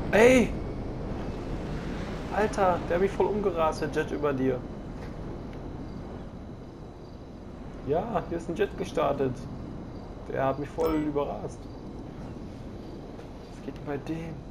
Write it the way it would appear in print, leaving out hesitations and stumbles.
Ey! Alter, der hat mich voll umgerast, der Jet über dir. Ja, hier ist ein Jet gestartet. Der hat mich voll überrast. Was geht denn bei dem?